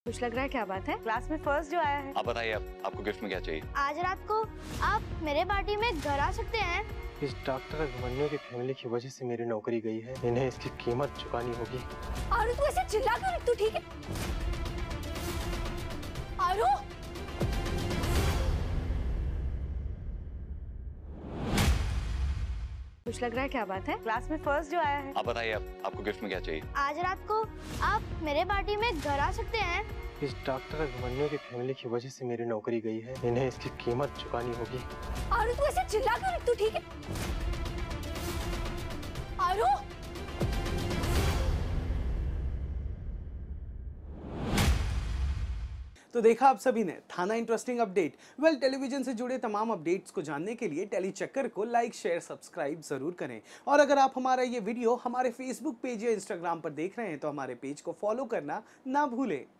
कुछ लग रहा है, क्या बात है? क्लास में फर्स्ट जो आया है। आप बताइए, आपको गिफ्ट में क्या चाहिए? आज रात को आप मेरे पार्टी में घर आ सकते हैं। इस डॉक्टर अभिमन्यु की फैमिली की वजह से मेरी नौकरी गई है। इन्हें इसकी कीमत चुकानी होगी। आरू तू ऐसे चिल्ला क्यों रही? तू ठीक है? आरू कुछ लग रहा है, क्या बात है? क्लास में फर्स्ट जो आया है। आप बताइए, आपको गिफ्ट में क्या चाहिए? आज रात को आप मेरे पार्टी में घर आ सकते हैं। इस डॉक्टर अभिमन्यु की फैमिली की वजह से मेरी नौकरी गई है। इन्हें इसकी कीमत चुकानी होगी। आरू तू ऐसे चिल्ला क्यों रही? तू ठीक है? आरू तो देखा आप सभी ने थाना इंटरेस्टिंग अपडेट। टेलीविजन से जुड़े तमाम अपडेट्स को जानने के लिए टेली चक्कर को लाइक शेयर सब्सक्राइब जरूर करें। और अगर आप हमारा ये वीडियो हमारे फेसबुक पेज या इंस्टाग्राम पर देख रहे हैं तो हमारे पेज को फॉलो करना ना भूलें।